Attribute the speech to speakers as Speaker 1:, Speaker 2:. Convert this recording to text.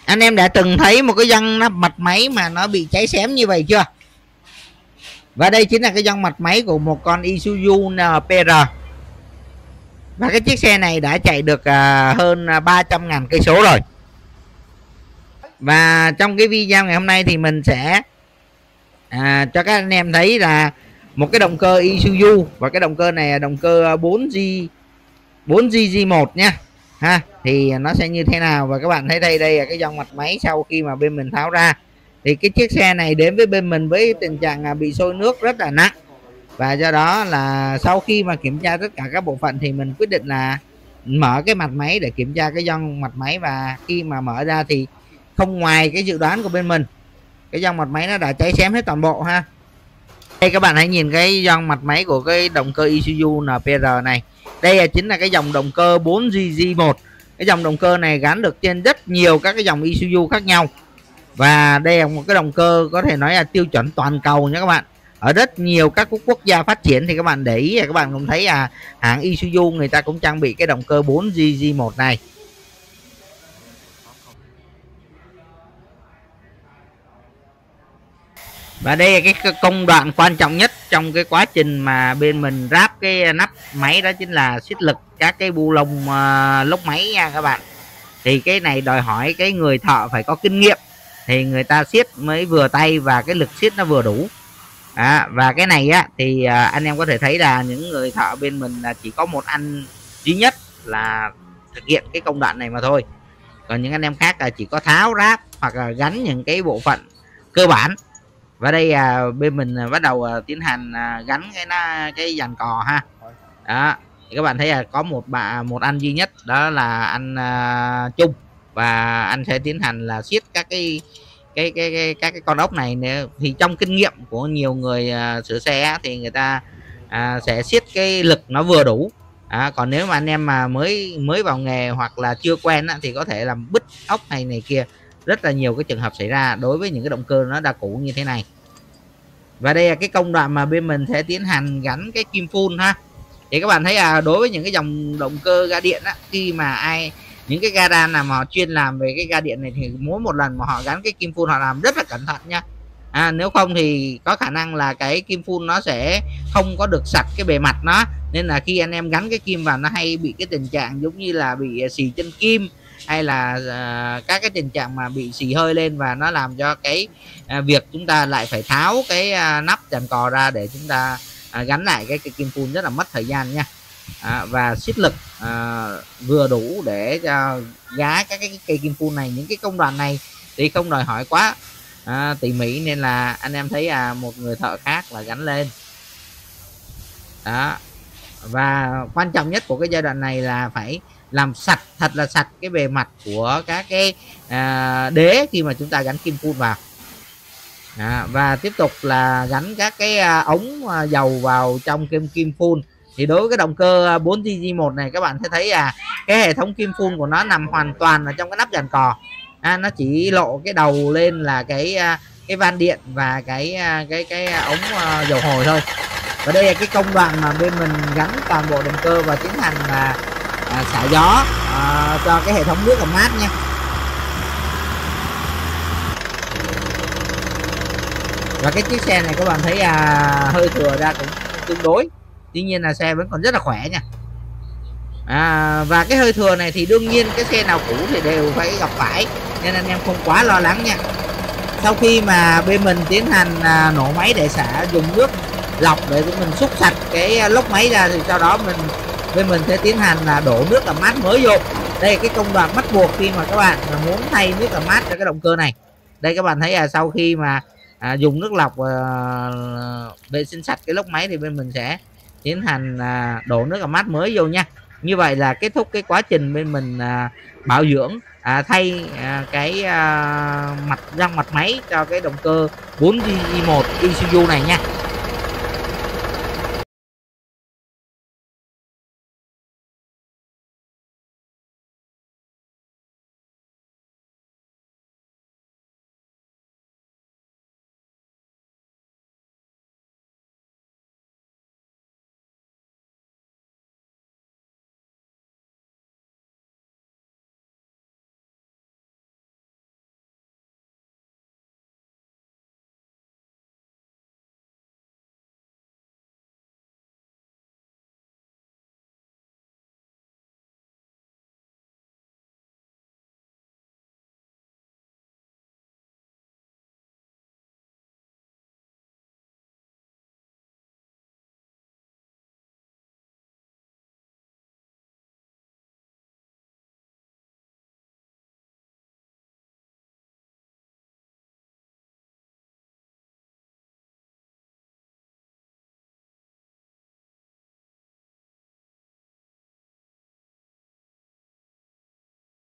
Speaker 1: Anh em đã từng thấy một cái gioăng nắp mặt máy mà nó bị cháy xém như vậy chưa? Và đây chính là cái gioăng mặt máy của một con Isuzu NPR. Và cái chiếc xe này đã chạy được hơn 300.000 cây số rồi. Và trong cái video ngày hôm nay thì mình sẽ cho các anh em thấy là một cái động cơ Isuzu, và cái động cơ này là động cơ 4GG1 nha ha. Thì nó sẽ như thế nào, và các bạn thấy đây là cái gioăng mặt máy sau khi mà bên mình tháo ra. Thì cái chiếc xe này đến với bên mình với tình trạng bị sôi nước rất là nặng, và do đó là sau khi mà kiểm tra tất cả các bộ phận thì mình quyết định là mở cái mặt máy để kiểm tra cái gioăng mặt máy. Và khi mà mở ra thì không ngoài cái dự đoán của bên mình, cái gioăng mặt máy nó đã cháy xém hết toàn bộ ha. Đây các bạn hãy nhìn cái gioăng mặt máy của cái động cơ Isuzu NPR này. Đây chính là cái dòng động cơ 4GG1. Cái dòng động cơ này gắn được trên rất nhiều các cái dòng Isuzu khác nhau, và đây là một cái động cơ có thể nói là tiêu chuẩn toàn cầu nha các bạn. Ở rất nhiều các quốc gia phát triển thì các bạn để ý, các bạn cũng thấy hãng Isuzu người ta cũng trang bị cái động cơ 4GG1 này. Và đây là cái công đoạn quan trọng nhất trong cái quá trình mà bên mình ráp cái nắp máy, đó chính là siết lực các cái bu lông lốc máy nha các bạn. Thì cái này đòi hỏi cái người thợ phải có kinh nghiệm thì người ta siết mới vừa tay và cái lực siết nó vừa đủ. Và cái này thì anh em có thể thấy là những người thợ bên mình là chỉ có một anh duy nhất là thực hiện cái công đoạn này mà thôi. Còn những anh em khác là chỉ có tháo ráp hoặc là gắn những cái bộ phận cơ bản. Và đây bên mình bắt đầu tiến hành gắn cái dàn cò ha. Đó, thì các bạn thấy là có một anh duy nhất, đó là anh Trung, và anh sẽ tiến hành là siết các cái con ốc này. Thì trong kinh nghiệm của nhiều người sửa xe thì người ta sẽ siết cái lực nó vừa đủ. Còn nếu mà anh em mà mới vào nghề hoặc là chưa quen thì có thể làm bứt ốc này kia. Rất là nhiều cái trường hợp xảy ra đối với những cái động cơ nó đã cũ như thế này. Và đây là cái công đoạn mà bên mình sẽ tiến hành gắn cái kim phun ha. Thì các bạn thấy đối với những cái dòng động cơ ga điện khi mà những cái gara nào mà họ chuyên làm về cái ga điện này thì mỗi một lần mà họ gắn cái kim phun họ làm rất là cẩn thận nha. Nếu không thì có khả năng là cái kim phun nó sẽ không có được sạch cái bề mặt nó, nên là khi anh em gắn cái kim vào nó hay bị cái tình trạng giống như là bị xì chân kim, hay là các cái tình trạng mà bị xì hơi lên, và nó làm cho cái việc chúng ta lại phải tháo cái nắp dàn cò ra để chúng ta gắn lại cái kim phun, rất là mất thời gian nha. Và siết lực vừa đủ để gá các cái cây kim phun này. Những cái công đoạn này thì không đòi hỏi quá tỉ mỉ, nên là anh em thấy một người thợ khác là gắn lên đó. Và quan trọng nhất của cái giai đoạn này là phải làm sạch, thật là sạch cái bề mặt của các cái đế khi mà chúng ta gắn kim phun vào. Và tiếp tục là gắn các cái ống dầu vào trong kim phun. Thì đối với cái động cơ 4GG1 này, các bạn sẽ thấy cái hệ thống kim phun của nó nằm hoàn toàn ở trong cái nắp dàn cò. Nó chỉ lộ cái đầu lên là cái van điện và cái ống dầu hồi thôi. Và đây là cái công đoạn mà bên mình gắn toàn bộ động cơ và tiến hành xả gió cho cái hệ thống nước làm mát nha. Và cái chiếc xe này các bạn thấy hơi thừa ra cũng tương đối, tuy nhiên là xe vẫn còn rất là khỏe nha. Và cái hơi thừa này thì đương nhiên cái xe nào cũ thì đều phải gặp phải, nên anh em không quá lo lắng nha. Sau khi mà bên mình tiến hành nổ máy để xả, dùng nước lọc để mình xúc sạch cái lốc máy ra, thì sau đó bên mình sẽ tiến hành là đổ nước làm mát mới vô. Đây là cái công đoạn bắt buộc khi mà các bạn muốn thay nước làm mát cho cái động cơ này. Đây các bạn thấy sau khi mà dùng nước lọc vệ sinh sạch cái lốc máy thì bên mình sẽ tiến hành đổ nước làm mát mới vô nha. Như vậy là kết thúc cái quá trình bên mình bảo dưỡng, thay cái gioăng mặt máy cho cái động cơ 4GG1 Isuzu này nha.